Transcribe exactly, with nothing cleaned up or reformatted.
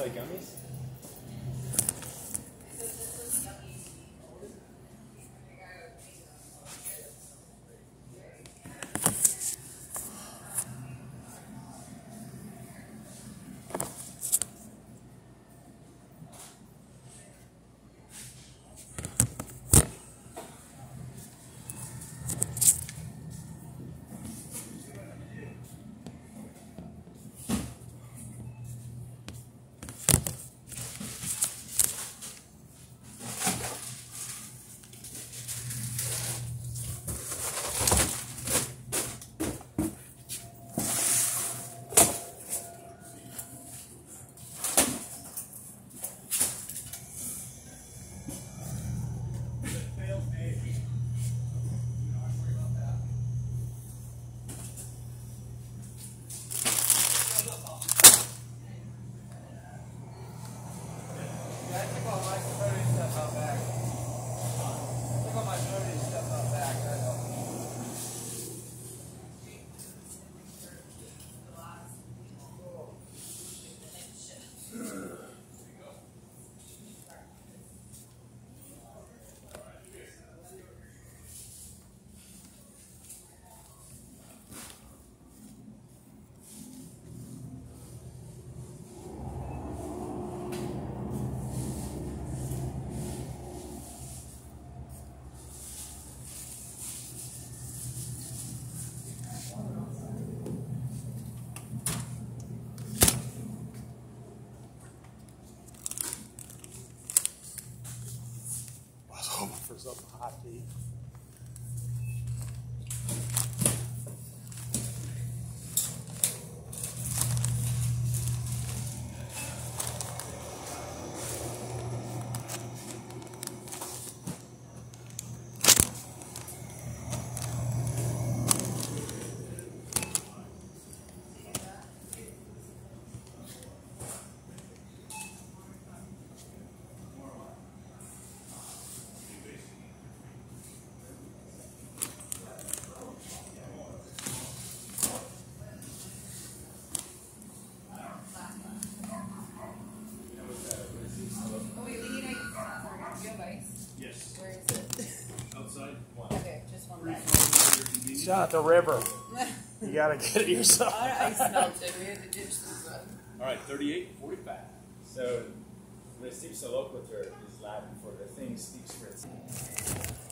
like gummies? For something hot to eat. Yes. Where is it? Outside. Okay, just one back. It's not the river. You gotta get it yourself. I smelled it. We had to ditch this one. All right, thirty-eight, forty-five. So, the Steve Soloquator is Latin for the thing speaks for itself.